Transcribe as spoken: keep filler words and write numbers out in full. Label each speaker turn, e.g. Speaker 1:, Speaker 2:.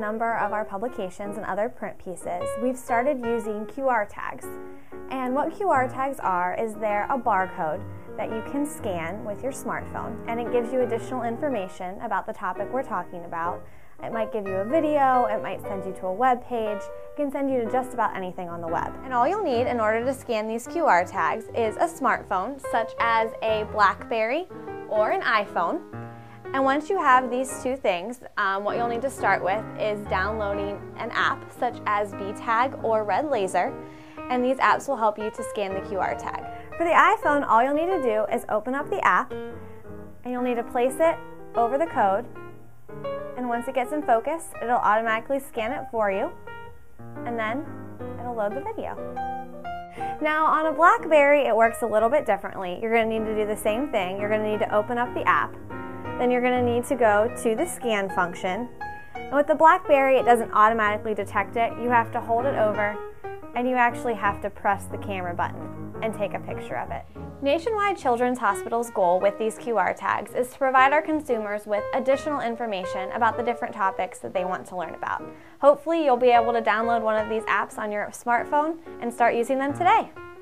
Speaker 1: number of our publications and other print pieces, we've started using Q R tags. And what Q R tags are is they're a barcode that you can scan with your smartphone, and it gives you additional information about the topic we're talking about. It might give you a video, it might send you to a web page, it can send you to just about anything on the web. And all you'll need in order to scan these Q R tags is a smartphone, such as a BlackBerry or an iPhone. And once you have these two things, um, what you'll need to start with is downloading an app such as B tag or Red Laser, and these apps will help you to scan the Q R tag. For the iPhone, all you'll need to do is open up the app, and you'll need to place it over the code, and once it gets in focus, it'll automatically scan it for you, and then it'll load the video. Now on a BlackBerry, it works a little bit differently. You're going to need to do the same thing. You're going to need to open up the app. Then you're going to need to go to the scan function. And with the BlackBerry, it doesn't automatically detect it. You have to hold it over, and you actually have to press the camera button and take a picture of it. Nationwide Children's Hospital's goal with these Q R tags is to provide our consumers with additional information about the different topics that they want to learn about. Hopefully, you'll be able to download one of these apps on your smartphone and start using them today.